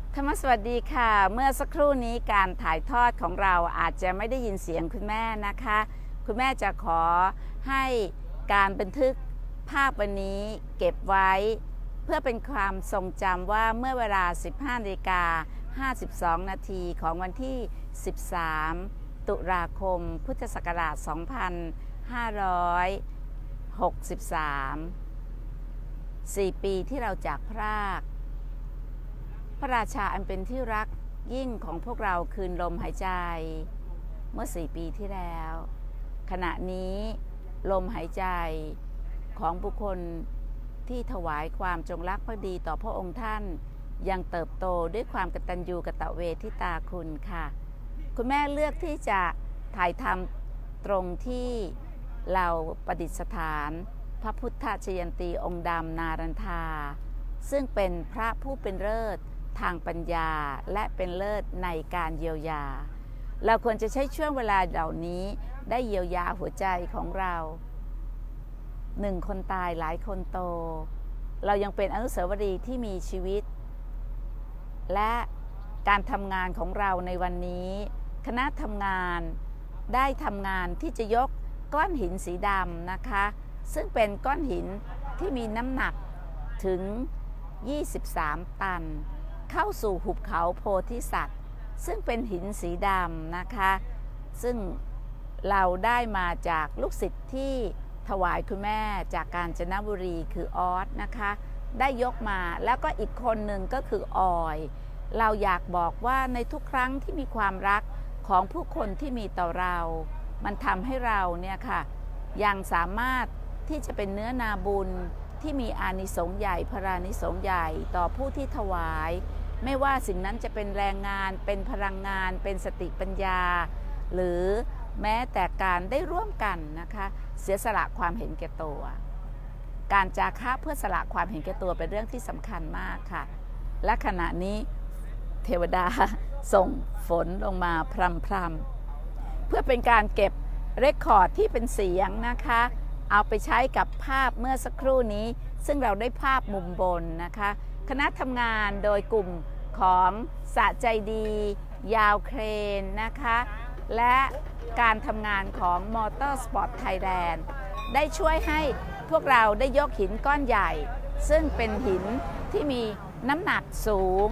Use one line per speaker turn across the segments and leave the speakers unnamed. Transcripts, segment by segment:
ธรรมสวัสดีค่ะเมื่อสักครู่นี้การถ่ายทอดของเราอาจจะไม่ได้ยินเสียงคุณแม่นะคะคุณแม่จะขอให้การบันทึกภาพวันนี้เก็บไว้เพื่อเป็นความทรงจำว่าเมื่อเวลา 15:52 นาทีของวันที่ 13 ตุลาคม พุทธศักราช 2563 4 ปีที่เราจากพรากพระราชาอันเป็นที่รักยิ่งของพวกเราคืนลมหายใจเมื่อ4 ปีที่แล้วขณะนี้ลมหายใจของบุคคลที่ถวายความจงรักภักดีต่อพระองค์ท่านยังเติบโตด้วยความกตัญญูกตเวทิตาคุณค่ะคุณแม่เลือกที่จะถ่ายทำตรงที่เราประดิษฐานพระพุทธชยันตีองค์ดำนารันทาซึ่งเป็นพระผู้เป็นเลิศทางปัญญาและเป็นเลิศในการเยียวยาเราควรจะใช้ช่วงเวลาเหล่านี้ได้เยียวยาหัวใจของเรา1 คนตายหลายคนโตเรายังเป็นอนุสาวรีย์ที่มีชีวิตและการทำงานของเราในวันนี้คณะทำงานได้ทำงานที่จะยกก้อนหินสีดำนะคะซึ่งเป็นก้อนหินที่มีน้ำหนักถึง23 ตันเข้าสู่หุบเขาโพธิสัตว์ซึ่งเป็นหินสีดำนะคะซึ่งเราได้มาจากลูกศิษย์ที่ถวายคุณแม่จากกาญจนบุรีคือออสนะคะได้ยกมาแล้วก็อีกคนหนึ่งก็คือออยเราอยากบอกว่าในทุกครั้งที่มีความรักของผู้คนที่มีต่อเรามันทำให้เราเนี่ยค่ะยังสามารถที่จะเป็นเนื้อนาบุญที่มีอานิสงส์ใหญ่พรานิสงส์ใหญ่ต่อผู้ที่ถวายไม่ว่าสิ่งนั้นจะเป็นแรงงานเป็นพลังงานเป็นสติปัญญาหรือแม้แต่การได้ร่วมกันนะคะเสียสละความเห็นแก่ตัวการจาคะเพื่อสละความเห็นแก่ตัวเป็นเรื่องที่สำคัญมากค่ะและขณะนี้เทวดาส่งฝนลงมาพรำๆเพื่อเป็นการเก็บเรคคอร์ดที่เป็นเสียงนะคะเอาไปใช้กับภาพเมื่อสักครู่นี้ซึ่งเราได้ภาพมุมบนนะคะคณะทำงานโดยกลุ่มของสะใจดียาวเครนนะคะและการทำงานของมอเตอร์สปอร์ตไทยแลนด์ได้ช่วยให้พวกเราได้ยกหินก้อนใหญ่ซึ่งเป็นหินที่มีน้ำหนักสูง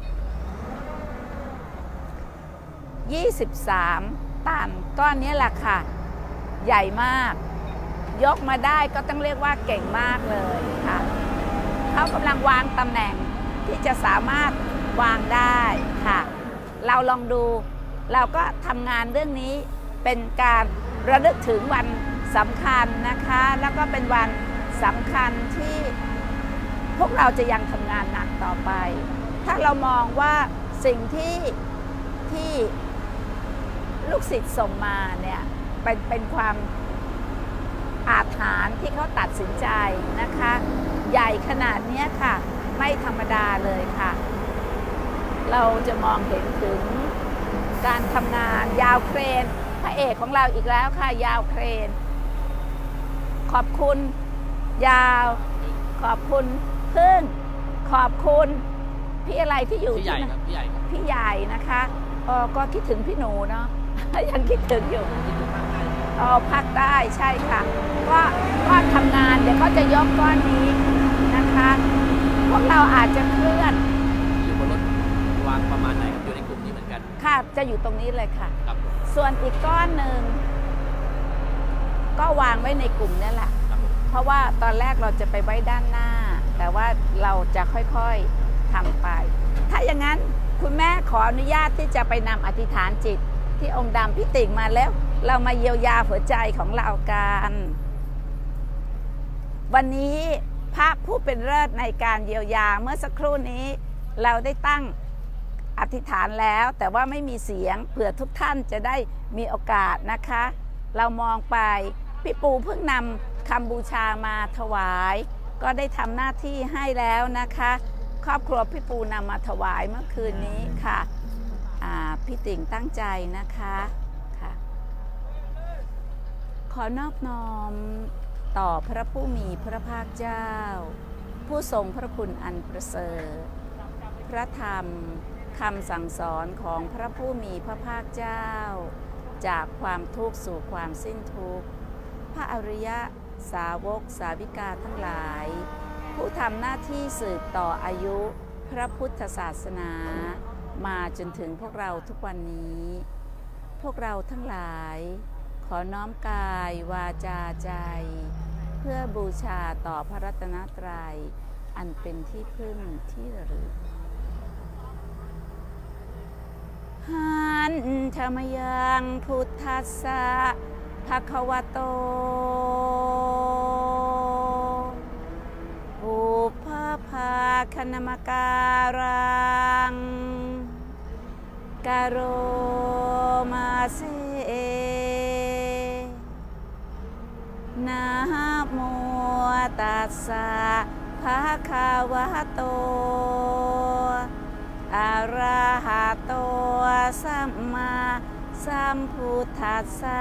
23 ตันก้อนนี้แหละค่ะใหญ่มากยกมาได้ก็ต้องเรียกว่าเก่งมากเลยค่ะเขากำลังวางตำแหน่งที่จะสามารถวางได้ค่ะเราลองดูเราก็ทำงานเรื่องนี้เป็นการระลึกถึงวันสำคัญนะคะแล้วก็เป็นวันสำคัญที่พวกเราจะยังทำงานหนักต่อไปถ้าเรามองว่าสิ่งที่ลูกศิษย์ส่งมาเนี่ยเป็นความอาถรรพ์ที่เขาตัดสินใจนะคะใหญ่ขนาดนี้ค่ะไม่ธรรมดาเลยค่ะเราจะมองเห็นถึงการทำงานยาวเครนพระเอกของเราอีกแล้วค่ะยาวเครนขอบคุณยาวขอบคุณพึ่งขอบคุณพี่อะไรที่อยู่ที่นั่นพี่ใหญ่นะคะก็คิดถึงพี่หนูเนาะยังคิดถึงอยู่พักได้ใช่ค่ะก็ทำงานเดี๋ยวก็จะยกก้อนนี้นะคะพวกเราอาจจะเคลื่อน
อยู่บนรถวางประมาณไหนครับอยู่ในกลุ่มนี้เหมือนกัน
ค่ะจะอยู่ตรงนี้เลยค่ะส่วนอีกก้อนหนึ่งก็วางไว้ในกลุ่มนี่แหละเพราะว่าตอนแรกเราจะไปไว้ด้านหน้าแต่ว่าเราจะค่อยๆทำไปถ้าอย่างนั้นคุณแม่ขออนุญาตที่จะไปนำอธิษฐานจิตที่องค์ดำพี่ติ่งมาแล้วเรามาเยียวยาหัวใจของเรากันวันนี้พระผู้เป็นเลิศในการเยียวยาเมื่อสักครู่นี้เราได้ตั้งอธิษฐานแล้วแต่ว่าไม่มีเสียงเผื่อทุกท่านจะได้มีโอกาสนะคะเรามองไปพี่ปูเพิ่งนำคำบูชามาถวายก็ได้ทำหน้าที่ให้แล้วนะคะครอบครัวพี่ปูนำมาถวายเมื่อคืนนี้ค่ะพี่ติ่งตั้งใจนะคะค่ะขอนอบน้อมต่อพระผู้มีพระภาคเจ้าผู้ทรงพระคุณอันประเสริฐพระธรรมคำสั่งสอนของพระผู้มีพระภาคเจ้าจากความทุกข์สู่ความสิ้นทุกข์พระอริยสาวกสาวิกาทั้งหลายผู้ทำหน้าที่สืบต่ออายุพระพุทธศาสนามาจนถึงพวกเราทุกวันนี้พวกเราทั้งหลายขอน้อมกายวาจาใจเพื่อบูชาต่อพระรัตนตรัยอันเป็นที่พึ่งที่ระลึกหันธรรมยังพุทธัสสะภะคะวะโตปุพพภาคณมการังกโรมาเสนะโมตัสสะภะคะวะโตอะระหะโตสัมมาสัมพุทธัสสะ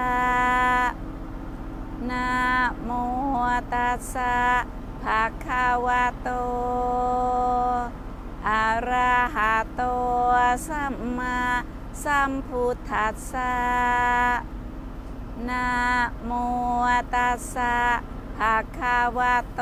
นะโมตัสสะภะคะวะโตอะระหะโตสัมมาสัมพุทธัสสะนะโมตัสสะภะคะวะโต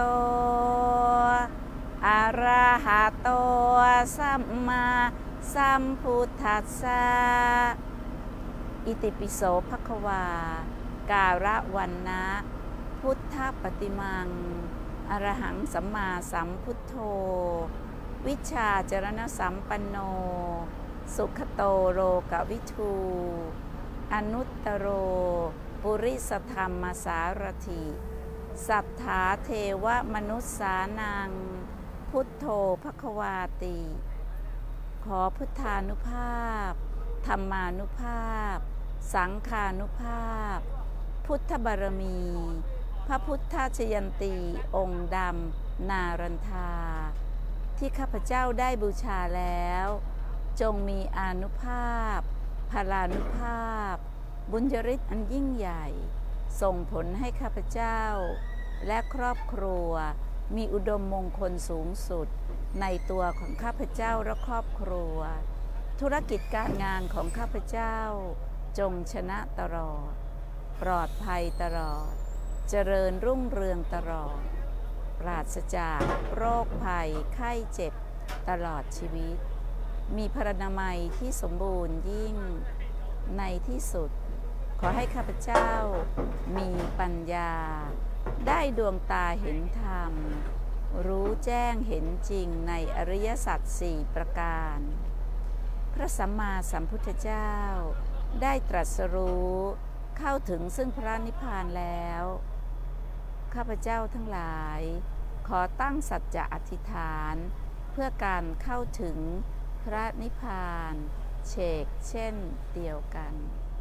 อะระหะโตสัมมาสัมพุทธัสสะอิติปิโสภควาการะวันนะพุทธปฏิมังอรหังสัมมาสัมพุทโธวิชชาจรณสัมปันโนสุขโตโลกวิทูอนุตตโรปุริสธรรมสารถิสัทธาเทวมนุษสานังพุทโธภควาติขอพุทธานุภาพธรรมานุภาพสังฆานุภาพพุทธบารมีพระพุทธชยันตีองค์ดำนารันทาที่ข้าพเจ้าได้บูชาแล้วจงมีอานุภาพพลานุภาพบุญยฤทธิ์อันยิ่งใหญ่ส่งผลให้ข้าพเจ้าและครอบครัวมีอุดมมงคลสูงสุดในตัวของข้าพเจ้าและครอบครัวธุรกิจการงานของข้าพเจ้าจงชนะตลอดปลอดภัยตลอดเจริญรุ่งเรืองตลอดปราศจากโรคภัยไข้เจ็บตลอดชีวิตมีพรรณนามัยที่สมบูรณ์ยิ่งในที่สุดขอให้ข้าพเจ้ามีปัญญาได้ดวงตาเห็นธรรมรู้แจ้งเห็นจริงในอริยสัจสี่ประการพระสัมมาสัมพุทธเจ้าได้ตรัสรู้เข้าถึงซึ่งพระนิพพานแล้วข้าพเจ้าทั้งหลายขอตั้งสัจจะอธิษฐานเพื่อการเข้าถึงพระนิพพานเชกเช่นเดียวกัน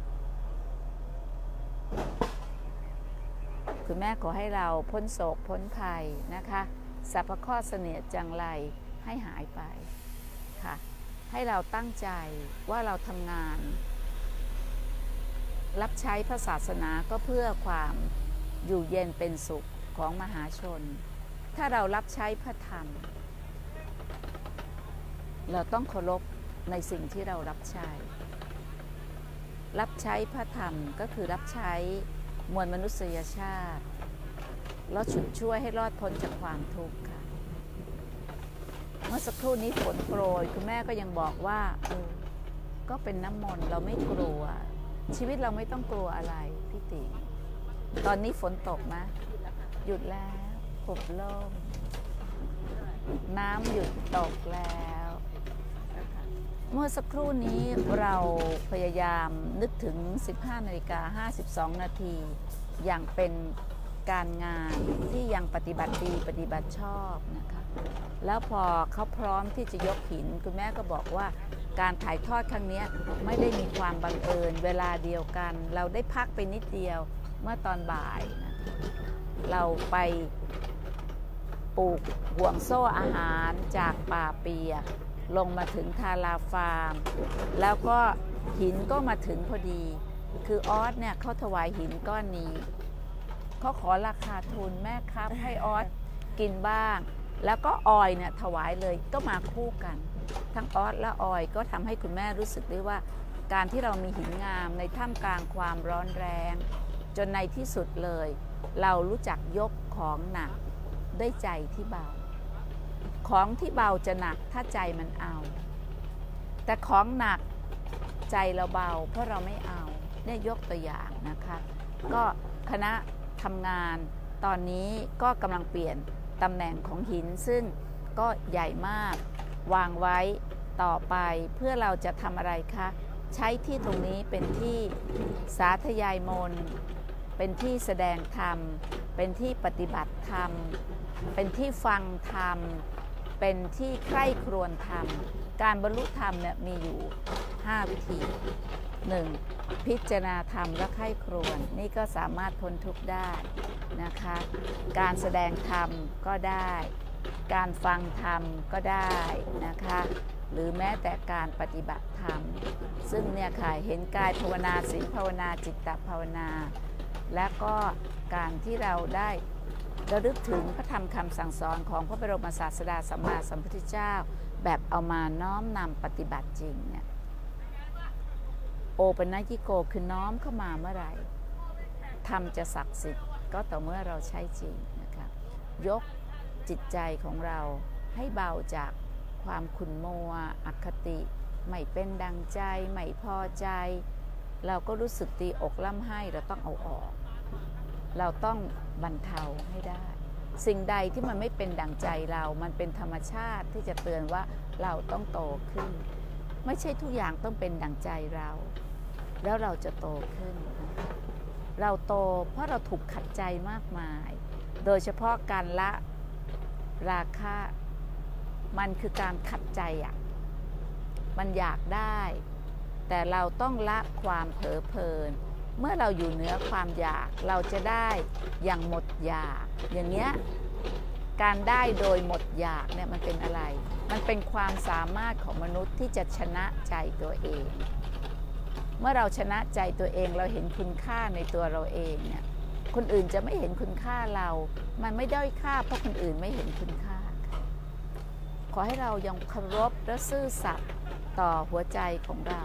คุณแม่ขอให้เราพ้นโศกพ้นภัยนะคะสรรพข้อเสนียดจังไรให้หายไปค่ะให้เราตั้งใจว่าเราทำงานรับใช้พระศาสนาก็เพื่อความอยู่เย็นเป็นสุขของมหาชนถ้าเรารับใช้พระธรรมเราต้องเคารพในสิ่งที่เรารับใช้พระธรรมก็คือรับใช้มวลมนุษยชาติแล้วฉุดช่วยให้รอดพ้นจากความทุกข์ค่ะเมื่อสักครู่นี้ฝนโปรยคุณแม่ก็ยังบอกว่าก็เป็นน้ำมนต์เราไม่กลัวชีวิตเราไม่ต้องกลัวอะไรพี่ติตอนนี้ฝนตกไหมหยุดแล้วหุบล่มน้ำหยุดตกแล้วเมื่อสักครู่นี้เราพยายามนึกถึง 15:52 นาทีอย่างเป็นการงานที่ยังปฏิบัติดีปฏิบัติชอบนะคะแล้วพอเขาพร้อมที่จะยกหินคุณแม่ก็บอกว่าการถ่ายทอดครั้งนี้ไม่ได้มีความบังเอิญเวลาเดียวกันเราได้พักไปนิดเดียวเมื่อตอนบ่ายนะเราไปปลูกห่วงโซ่อาหารจากป่าเปียกลงมาถึงทาราฟาร์มแล้วก็หินก็มาถึงพอดีคือออสเนี่ยเขาถวายหินก้อนนี้เขาขอราคาทุนแม่ครับให้ออสกินบ้างแล้วก็ออยเนี่ยถวายเลยก็มาคู่กันทั้งออสและออยก็ทำให้คุณแม่รู้สึกได้ว่าการที่เรามีหินงามในท่ามกลางความร้อนแรงจนในที่สุดเลยเรารู้จักยกของหนักด้วยใจที่เบาของที่เบาจะหนักถ้าใจมันเอาแต่ของหนักใจเราเบาเพราะเราไม่เอาเนี่ยยกตัวอย่างนะคะก็คณะทำงานตอนนี้ก็กำลังเปลี่ยนตำแหน่งของหินซึ่งก็ใหญ่มากวางไว้ต่อไปเพื่อเราจะทำอะไรคะใช้ที่ตรงนี้เป็นที่สาธยายมนต์เป็นที่แสดงธรรมเป็นที่ปฏิบัติธรรมเป็นที่ฟังธรรมเป็นที่ใคร่ครวญธรรมการบรรลุธรรมเนี่ยมีอยู่5วิธี 1. พิจารณาธรรมและใคร่ครวญนี่ก็สามารถพ้นทุกข์ได้นะคะการแสดงธรรมก็ได้การฟังธรรมก็ได้นะคะหรือแม้แต่การปฏิบัติธรรมซึ่งเนี่ยค่ะเห็นกายภาวนาศีลภาวนาจิตตภาวนาและก็การที่เราได้ระลึกถึงพระธรรมคำสั่งสอนของพระบรมศาสดาสัมมาสัมพุทธเจ้าแบบเอามาน้อมนำปฏิบัติจริงเนี่ยโอปัญญิโกคือน้อมเข้ามาเมื่อไหร่ธรรมจะศักดิ์สิทธิ์ก็ต่อเมื่อเราใช้จริงนะคะยกจิตใจของเราให้เบาจากความขุ่นมัวอคติไม่เป็นดังใจไม่พอใจเราก็รู้สึกตีอกล่ำไห้เราต้องเอาออกเราต้องบรรเทาให้ได้สิ่งใดที่มันไม่เป็นดังใจเรามันเป็นธรรมชาติที่จะเตือนว่าเราต้องโตขึ้นไม่ใช่ทุกอย่างต้องเป็นดังใจเราแล้วเราจะโตขึ้นเราโตเพราะเราถูกขัดใจมากมายโดยเฉพาะการละราคะมันคือการขัดใจมันอยากได้แต่เราต้องละความเผลอเพลินเมื่อเราอยู่เหนือความอยากเราจะได้อย่างหมดอยากอย่างเงี้ยการได้โดยหมดอยากเนี่ยมันเป็นอะไรมันเป็นความสามารถของมนุษย์ที่จะชนะใจตัวเองเมื่อเราชนะใจตัวเองเราเห็นคุณค่าในตัวเราเองเนี่ยคนอื่นจะไม่เห็นคุณค่าเรามันไม่ด้อยค่าเพราะคนอื่นไม่เห็นคุณค่าขอให้เรายังเคารพและซื่อสัตย์ต่อหัวใจของเรา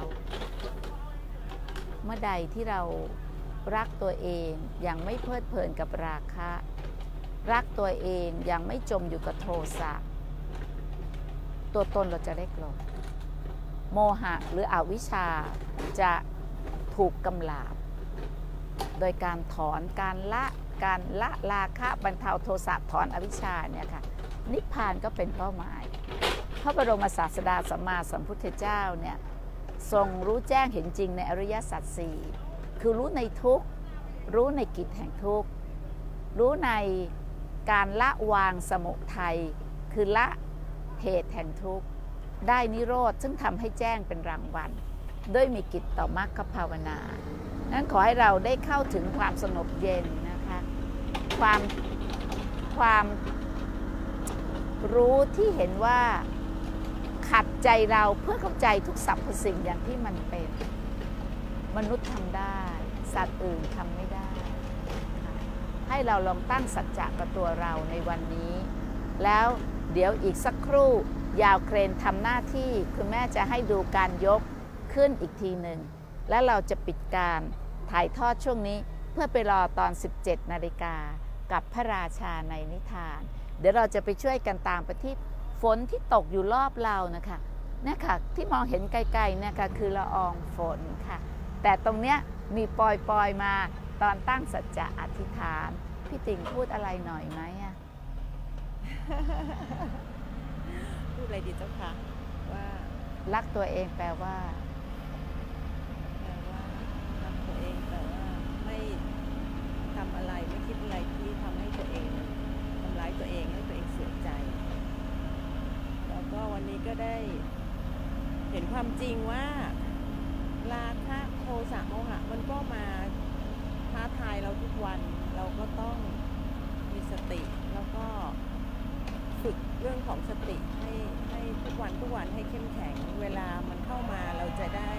เมื่อใดที่เรารักตัวเองอย่างไม่เพลิดเพลินกับราคะรักตัวเองอย่างไม่จมอยู่กับโทสะตัวตนเราจะเล็กลงโมหะหรืออวิชชาจะถูกกำราบโดยการถอนการละราคะบรรเทาโทสะถอนอวิชชาเนี่ยค่ะนิพพานก็เป็นเป้าหมายพระบรมศาสดาสัมมาสัมพุทธเจ้าเนี่ยทรงรู้แจ้งเห็นจริงในอริยสัจสี่คือรู้ในทุกข์รู้ในกิจแห่งทุกข์รู้ในการละวางสมุทัยคือละเหตุแห่งทุกข์ได้นิโรธซึ่งทำให้แจ้งเป็นรางวัลด้วยมีกิจต่อมรรคภาวนานั้นขอให้เราได้เข้าถึงความสงบเย็นนะคะความรู้ที่เห็นว่าขัดใจเราเพื่อเข้าใจทุกสรรพสิ่งอย่างที่มันเป็นมนุษย์ทำได้สัตว์อื่นทำไม่ได้ให้เราลองตั้งสัจจะกับตัวเราในวันนี้แล้วเดี๋ยวอีกสักครู่ยาวเครนทำหน้าที่คุณแม่จะให้ดูการยกขึ้นอีกทีหนึ่งแล้วเราจะปิดการถ่ายทอดช่วงนี้เพื่อไปรอตอน 17 นาฬิกากับพระราชาในนิทานเดี๋ยวเราจะไปช่วยกันตามไปที่ฝนที่ตกอยู่รอบเรานะคะเนี่ยค่ะที่มองเห็นไกลๆเนี่ยค่ะคือละอองฝนค่ะแต่ตรงเนี้ยมีปล่อยมาตอนตั้งสัจจะอธิษฐานพี่ติ่งพูดอะไรหน่อยไหมอะ
พูดอะไรดีเจ้าคะว่า
รักตัวเองแปลว่า
รักตัวเองแต่ว่าไม่ทำอะไรไม่คิดอะไรที่ทำให้ตัวเองทำร้ายตัวเองให้ตัวเองเสียใจแล้วก็วันนี้ก็ได้เห็นความจริงว่าราคะโทสะโมหะมันก็มาท้าทายเราทุกวันเราก็ต้องมีสติแล้วก็ฝึกเรื่องของสติให้ทุกวันให้เข้มแข็งเวลามันเข้ามาเราจะได้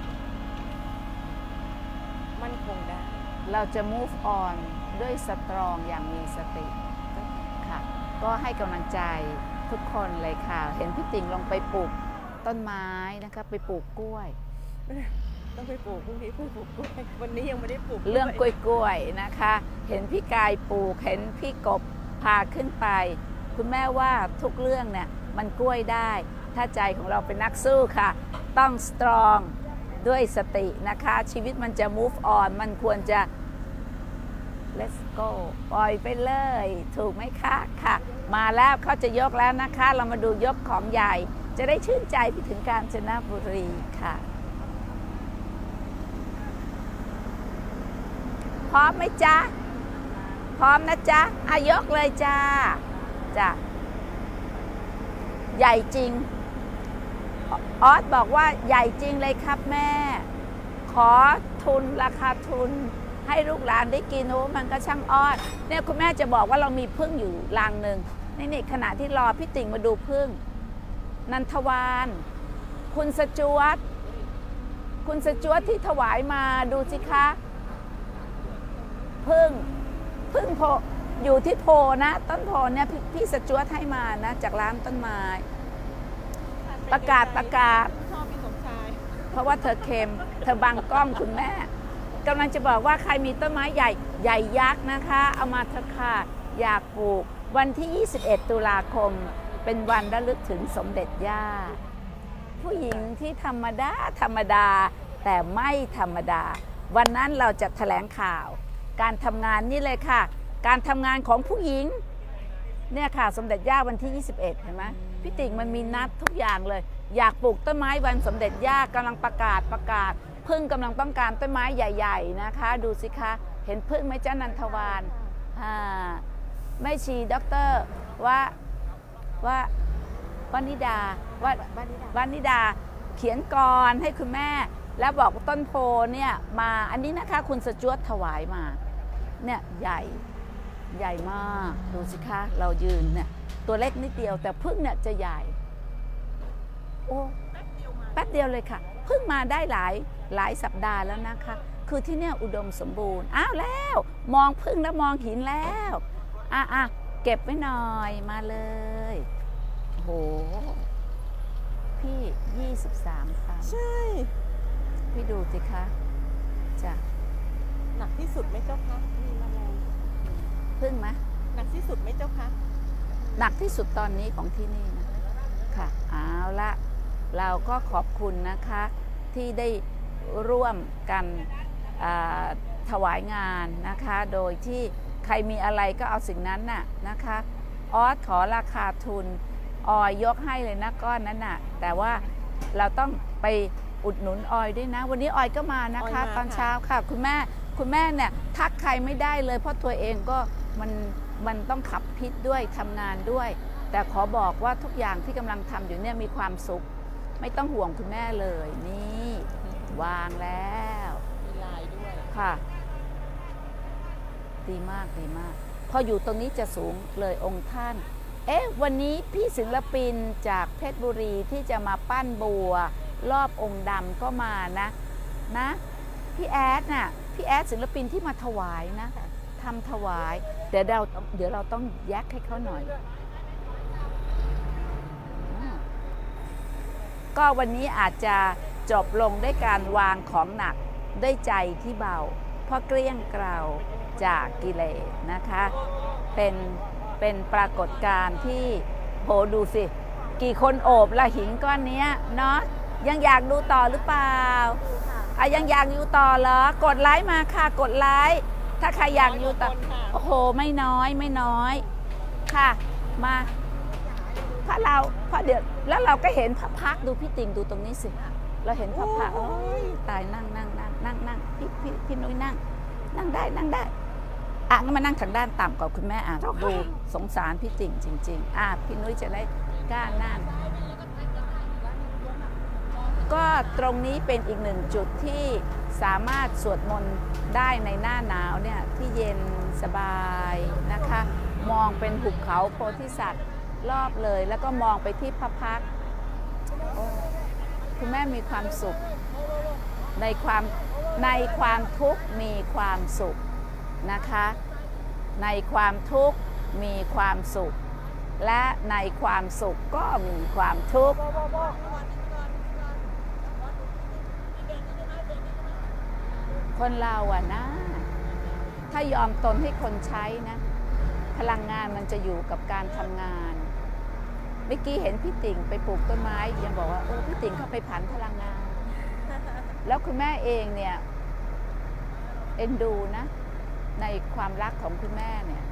มั่นคงได้
เราจะ move on ด้วยสตรองอย่างมีสติค่ะก็ให้กำลังใจทุกคนเลยค่ะเห็นพี่ติ่งลงไปปลุกต้นไม้นะคะไปปลูกกล้วย
ต้องไปปลูกพรุ่งนี้เพื่อปลูกกล้วยวันนี้ยังไม่ได้ปลูก
เรื่องกล้วยๆนะคะ เห็นพี่กายปลูกเห็นพี่กบพาขึ้นไป คุณแม่ว่าทุกเรื่องเนี่ยมันกล้วยได้ ถ้าใจของเราเป็นนักสู้ค่ะ ต้องสตรองด้วยสตินะคะ ชีวิตมันจะ move on มันควรจะ let's go ปล่อยไปเลยถูกไหมคะค่ะ มาแล้วเขาจะยกแล้วนะคะ เรามาดูยกของใหญ่จะได้ชื่นใจไปถึงกาญจนบุรีค่ะ พร้อมไหมจ๊ะ พร้อมนะจ๊ะยกเลยจ้าจ้ะใหญ่จริงออสบอกว่าใหญ่จริงเลยครับแม่ ขอทุนราคาทุนให้ลูกหลานได้กินโอ้มันก็ช่างออสเนี่ยคุณแม่จะบอกว่าเรามีพึ่งอยู่รังหนึ่งนี่ขณะที่รอพี่ติ่งมาดูพึ่งนันทวานคุณสจวตที่ถวายมาดูสิคะพึ่งโพอยู่ที่โพนะต้นโพเนี่ยพี่สจวตให้มานะจากร้านต้นไม้ประกาศ
ชอบพี่สมชาย
เพราะว่าเธอเค็มเธอบังกล้องคุณแม่กำลังจะบอกว่าใครมีต้นไม้ใหญ่ยักษ์นะคะเอามาเถอะค่ะอยากปลูกวันที่ 21 ตุลาคมเป็นวันระลึกถึงสมเด็จย่าผู้หญิงที่ธรรมดาแต่ไม่ธรรมดาวันนั้นเราจะแถลงข่าวการทำงานนี่เลยค่ะการทำงานของผู้หญิงเนี่ยค่ะสมเด็จย่าวันที่ 21 เห็นไหมพี่ติ่งมันมีนัดทุกอย่างเลยอยากปลูกต้นไม้วันสมเด็จย่ากำลังประกาศพึ่งกำลังต้องการต้นไม้ใหญ่ๆนะคะดูสิคะเห็นพึ่งไหมจ้านันทวานแม่ชีด็อกเตอร์วนิดาเขียนกรให้คุณแม่แล้วบอกต้นโพเนี่ยมาอันนี้นะคะคุณสจวตถวายมาเนี่ยใหญ่มากดูสิคะเรายืนเนี่ยตัวเล็กนิดเดียวแต่พึ่งเนี่ยจะใหญ่โอ้แป๊บเดียวเลยค่ะพึ่งมาได้หลายสัปดาห์แล้วนะคะคือที่เนี่ยอุดมสมบูรณ์อ้าวแล้วมองพึ่งแล้วมองหินแล้วเก็บไว้หน่อยมาเลยโหพี่23 ครั้ง
ใช่
พี่ดูสิคะจ้ะ
หนักที่สุดไหมเจ้าคะมีแมลง
พึ่งไหม
หนักที่สุดไหมเจ้าคะ
หนักที่สุดตอนนี้ของที่นี่นะค่ะเอาละเราก็ขอบคุณนะคะที่ได้ร่วมกันถวายงานนะคะโดยที่ใครมีอะไรก็เอาสิ่งนั้นน่ะนะคะออสขอราคาทุนออยยกให้เลยนะก้อนนั้นน่ะแต่ว่าเราต้องไปอุดหนุนออยด้วยนะวันนี้ออยก็มานะคะตอนเช้าค่ะคุณแม่เนี่ยทักใครไม่ได้เลยเพราะตัวเองก็มันต้องขับพิษด้วยทำงานด้วยแต่ขอบอกว่าทุกอย่างที่กำลังทำอยู่เนี่ยมีความสุขไม่ต้องห่วงคุณแม่เลยนี่วางแล้ว
มีลายด้วย
ค่ะดีมากพออยู่ตรงนี้จะสูงเลยองค์ท่านวันนี้พี่ศิลปินจากเพชรบุรีที่จะมาปั้นบัวรอบองค์ดำก็มานะพี่แอดศิลปินที่มาถวายนะทำถวายเดี๋ยวเราต้องแยกให้เขาหน่อยก็วันนี้อาจจะจบลงด้วยการวางของหนักด้วยใจที่เบาเพราะเกลี้ยงเกลาจากกิเลสนะคะเป็นปรากฏการณ์ที่โหดูสิกี่คนโอบละหินก้อนนี้เนาะยังอยากดูต่อหรือเปล่ายังอยากอยู่ต่อเหรอกดไลค์มาค่ะกดไลค์ถ้าใครอยากอยู่ต่อโอ้โหไม่น้อยค่ะมาเพราะเดี๋ยวแล้วเราก็เห็นพระพักดูพี่ติ่งดูตรงนี้สิเราเห็นพระพักตายนั่งพี่นุ้ยนั่งได้งั้นมานั่งทางด้านต่ำก่อนคุณแม่ดูสงสารพี่ติ่งจริงๆพี่นุ้ยจะได้กล้านั่งก็ตรงนี้เป็นอีกหนึ่งจุดที่สามารถสวดมนต์ได้ในหน้าหนาวเนี่ยที่เย็นสบายนะคะมองเป็นหุบเขาโพธิสัตว์รอบเลยแล้วก็มองไปที่พระพักตร์คุณแม่มีความสุขในความทุกข์มีความสุขนะคะในความทุกข์มีความสุขและในความสุขก็มีความทุกข์คนเราอะนะถ้ายอมตนให้คนใช้นะพลังงานมันจะอยู่กับการทำงานเมื่อกี้เห็นพี่ติ่งไปปลูกต้นไม้ยังบอกว่าพี่ติ่งเข้าไปผันพลังงาน แล้วคุณแม่เองเนี่ยเอ็นดูนะในความรักของคุณแม่เนี่ย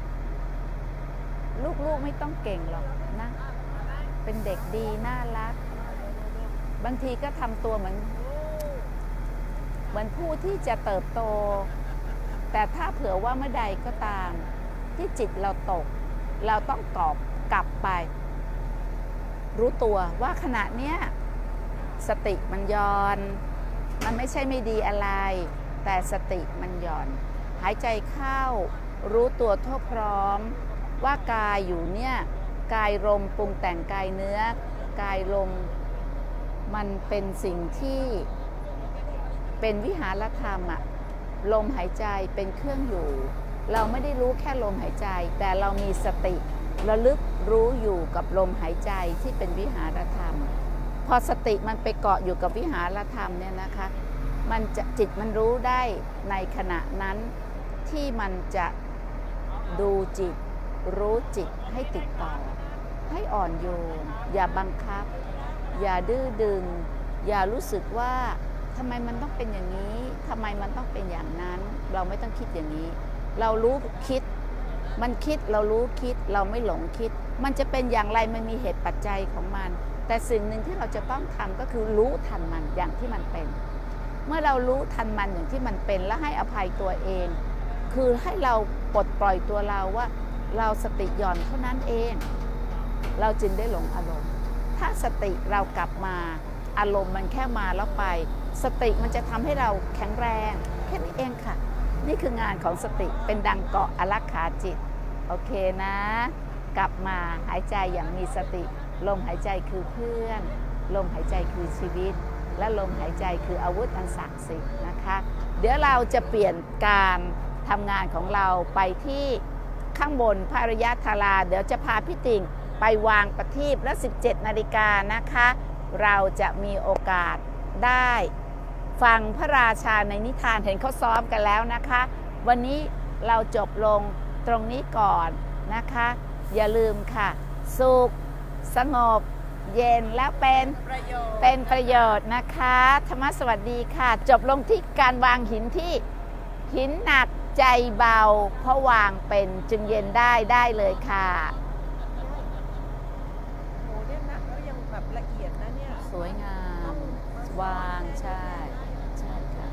ลูกๆไม่ต้องเก่งหรอกนะเป็นเด็กดีน่ารักบางทีก็ทำตัวเหมือนผู้ที่จะเติบโตแต่ถ้าเผื่อว่าเมื่อใดก็ตามที่จิตเราตกเราต้องกลับไปรู้ตัวว่าขณะเนี้ยสติมันย้อนมันไม่ใช่ไม่ดีอะไรแต่สติมันหย่อนหายใจเข้ารู้ตัวทั่วพร้อมว่ากายอยู่เนี่ยกายลมปรุงแต่งกายเนื้อกายลมมันเป็นสิ่งที่เป็นวิหารธรรมอะลมหายใจเป็นเครื่องอยู่เราไม่ได้รู้แค่ลมหายใจแต่เรามีสติระลึกรู้อยู่กับลมหายใจที่เป็นวิหารธรรมพอสติมันไปเกาะอยู่กับวิหารธรรมเนี่ยนะคะมันจะจิตมันรู้ได้ในขณะนั้นที่มันจะดูจิตรู้จิตให้ติดต่อให้อ่อนโยนอย่าบังคับอย่าดื้อดึงอย่ารู้สึกว่าทำไมมันต้องเป็นอย่างนี้ทำไมมันต้องเป็นอย่างนั้นเราไม่ต้องคิดอย่างนี้เรารู้คิดมันคิดเรารู้คิดเราไม่หลงคิดมันจะเป็นอย่างไรมันมีเหตุปัจจัยของมันแต่สิ่งหนึ่งที่เราจะต้องทำก็คือรู้ทันมันอย่างที่มันเป็นเมื่อเรารู้ทันมันอย่างที่มันเป็นและให้อภัยตัวเองคือให้เราปลดปล่อยตัวเราว่าเราสติหย่อนเท่านั้นเองเราจึงได้หลงอารมณ์ถ้าสติเรากลับมาอารมณ์มันแค่มาแล้วไปสติมันจะทำให้เราแข็งแรงแค่นี้เองค่ะนี่คืองานของสติเป็นดังเกาะอารักขาจิตโอเคนะกลับมาหายใจอย่างมีสติลมหายใจคือเพื่อนลมหายใจคือชีวิตและลมหายใจคืออาวุธอันศักดิ์สิทธิ์นะคะเดี๋ยวเราจะเปลี่ยนการทำงานของเราไปที่ข้างบนพระอริยธาราเดี๋ยวจะพาพี่ติ่งไปวางประทีปและ 17 นาฬิกานะคะเราจะมีโอกาสได้ฟังพระราชาในนิทานเห็นเขาซ้อมกันแล้วนะคะวันนี้เราจบลงตรงนี้ก่อนนะคะอย่าลืมค่ะสุขสงบเย็นแล้วเป็นประโยชน์นะคะธรรมสวัสดีค่ะจบลงที่การวางหินที่หินหนักใจเบาเพราะวางเป็นจึงเย็นได้เลยค่ะ
โหเนี่ยนักแล้วยังแบบละเอียดนะเนี่ย
สวยงามวางใช่ค่ะ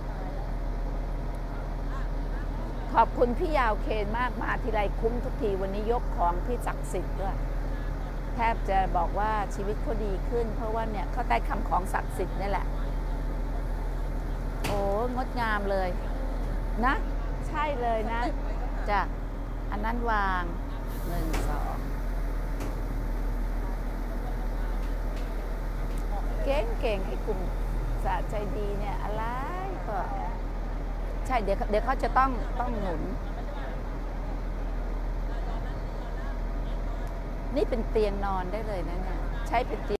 ขอบคุณพี่ยาวเคนมากมาทีไรคุ้มทุกทีวันนี้ยกของที่ศักดิ์สิทธิ์ด้วยแทบจะบอกว่าชีวิตเขาดีขึ้นเพราะว่าเนี่ยเขาได้คำของศักดิ์สิทธิ์นี่แหละโอ้งดงามเลยนะใช่เลยนะจ้ะอันนั้นวาง1 2เก่งให้กลุ่มสะใจดีเนี่ยอะไรก็ใช่เดี๋ยวเขาจะต้องหนุนนี่เป็นเตียงนอนได้เลยนะเนี่ยใช้เป็นเตียง